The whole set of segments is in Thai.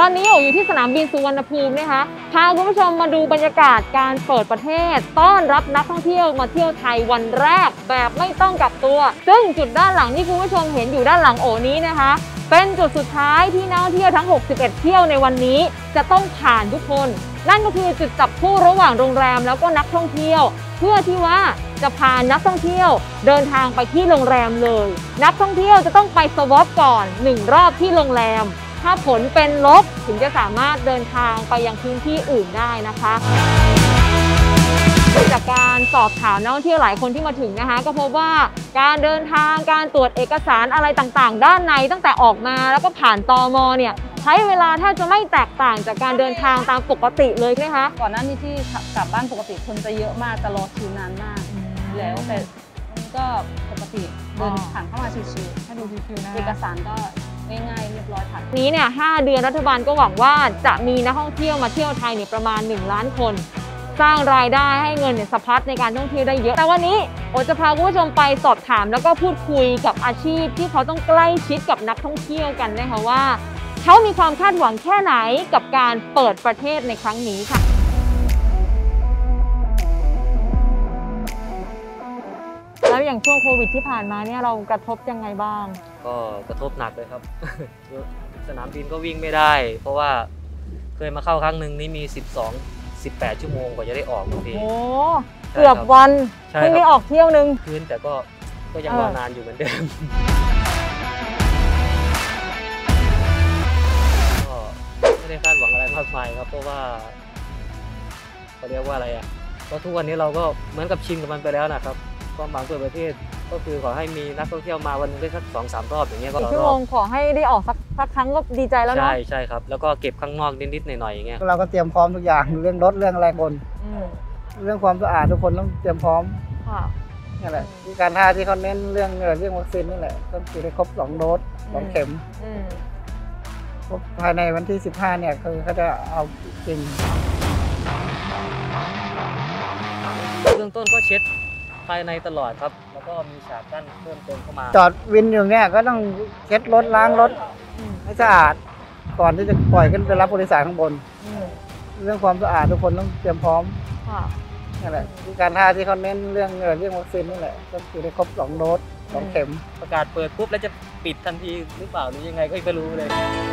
อนนี้อยู่ที่สนามบินสุวรรณภูมินะคะพาคุณผู้ชมมาดูบรรยากาศการเปิดประเทศต้อนรับนักท่องเที่ยวมาเที่ยวไทยวันแรกแบบไม่ต้องกักตัวซึ่งจุดด้านหลังที่คุณผู้ชมเห็นอยู่ด้านหลังโอนี้นะคะเป็นจุดสุดท้ายที่นักท่องเที่ยวทั้ง61เที่ยวในวันนี้จะต้องผ่านทุกคนนั่นก็คือจุดจับคู่ระหว่างโรงแรมแล้วก็นักท่องเที่ยวเพื่อที่ว่าจะพานักท่องเที่ยวเดินทางไปที่โรงแรมเลยนักท่องเที่ยวจะต้องไปสวอปก่อน1รอบที่โรงแรมถ้าผลเป็นลบถึงจะสามารถเดินทางไปยังพื้นที่อื่นได้นะคะจากการสอบถามนักท่องเที่ยวหลายคนที่มาถึงนะคะก็พบว่าการเดินทางการตรวจเอกสารอะไรต่างๆด้านในตั้งแต่ออกมาแล้วก็ผ่านตม.เนี่ยใช้เวลาแทบจะไม่แตกต่างจากการเดินทางตามปกติเลยใช่ไหมคะก่อนหน้านี้ที่กลับบ้านปกติคนจะเยอะมากจะรอคิวนานมากแล้วแต่ก็ปกติเดินผ่านเข้ามาชิวๆให้ดูชิวๆนะเอกสารก็ง่ายๆเรียบร้อยผ่านนี้เนี่ย5 เดือนรัฐบาลก็หวังว่าจะมีนักท่องเที่ยวมาเที่ยวไทยเนี่ยประมาณ1 ล้านคนสร้างรายได้ให้เงินเนี่ยสะพัดในการท่องเที่ยวได้เยอะแต่วันนี้โอจะพาคุณผู้ชมไปสอบถามแล้วก็พูดคุยกับอาชีพที่เขาต้องใกล้ชิดกับนักท่องเที่ยวกันนะคะว่าเขามีความคาดหวังแค่ไหนกับการเปิดประเทศในครั้งนี้ค่ะแล้วอย่างช่วงโควิดที่ผ่านมาเนี่ยเรากระทบยังไงบ้างก็กระทบหนักเลยครับ สนามบินก็วิ่งไม่ได้ เพราะว่าเคยมาเข้าครั้งหนึ่งนี่มี18 ชั่วโมงกว่าจะได้ออกบางทีโอ้เกือบวันเพิ่งได้ออกเที่ยวนึงคืนแต่ก็ยังรอนานอยู่เหมือนเดิมก็ไม่ได้คาดหวังอะไรมากมายครับเพราะว่าเขาเรียกว่าอะไรอ่ะเพราะทุกวันนี้เราก็เหมือนกับชินกับมันไปแล้วนะครับความหวังเปิดประเทศก็คือขอให้มีนักท่องเที่ยวมาวันนึงได้สัก2-3 รอบอย่างเงี้ยก็ชั่วโมงขอให้ได้ออกสักครั้งก็ดีใจแล้วเนาะใช่ครับแล้วก็เก็บข้างนอกนิดๆหน่อยๆอย่างเงี้ยเราก็เตรียมพร้อมทุกอย่างเรื่องรถเรื่องอะไรคนเรื่องความสะอาดทุกคนต้องเตรียมพร้อมนี่แหละที่การท่าที่เขาเน้นเรื่องวัคซีนนี่แหละต้องฉีดให้ครบ2 โดส2 เข็มภายในวันที่15เนี่ยคือเขาจะเอาจริงเบื้องต้นก็เช็ดภายในตลอดครับแล้วก็มีฉากกั้นเพิ่มเติมเข้ามาจอดวินอยู่เนี่ยก็ต้องเช็ดรถล้างรถให้สะอาดก่อนที่จะปล่อยขึ้นไปรับผู้โดยสารข้างบนเรื่องความสะอาดทุกคนต้องเตรียมพร้อมนี่แหละที่การท่าที่เขาเน้นเรื่องวัคซีนนี่แหละต้องฉีดให้ครบ2 โดส2 เข็มประกาศเปิดปุ๊บแล้วจะปิดทันทีหรือเปล่าหรือยังไงก็ไม่รู้เลย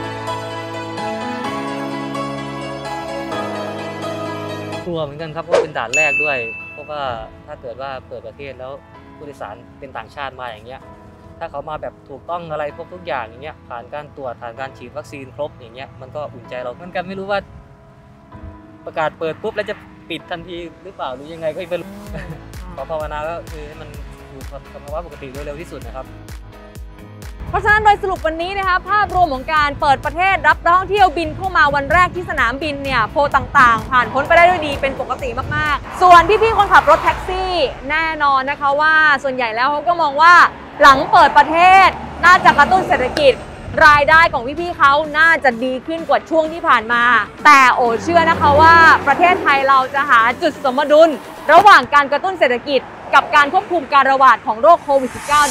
กลัวเหมือนกันครับเพราะเป็นด่านแรกด้วยเพราะว่าถ้าเกิดว่าเปิดประเทศแล้วผู้โดยสารเป็นต่างชาติมาอย่างเงี้ยถ้าเขามาแบบถูกต้องอะไรครบทุกอย่างอย่างเงี้ยผ่านการตรวจผ่านการฉีดวัคซีนครบอย่างเงี้ยมันก็อุ่นใจเราเหมือนกันไม่รู้ว่าประกาศเปิดปุ๊บแล้วจะปิดทันทีหรือเปล่าหรือยังไงก็ไม่รู้ขอภาวนาก็คือให้มันอยู่สภาวะปกติโดยเร็วที่สุดนะครับเพราะฉะนั้นโดยสรุปวันนี้นะคะภาพรวมของการเปิดประเทศรับนักท่องเที่ยวบินเข้ามาวันแรกที่สนามบินเนี่ยโพลต่างๆผ่านพ้นไปได้ด้วยดีเป็นปกติมากๆส่วนพี่ๆคนขับรถแท็กซี่แน่นอนนะคะว่าส่วนใหญ่แล้วเขาก็มองว่าหลังเปิดประเทศน่าจะกระตุ้นเศรษฐกิจรายได้ของพี่ๆเขาน่าจะดีขึ้นกว่าช่วงที่ผ่านมาแต่โอเชื่อนะคะว่าประเทศไทยเราจะหาจุดสมดุลระหว่างการกระตุ้นเศรษฐกิจกับการควบคุมการระบาดของโรคโควิด -19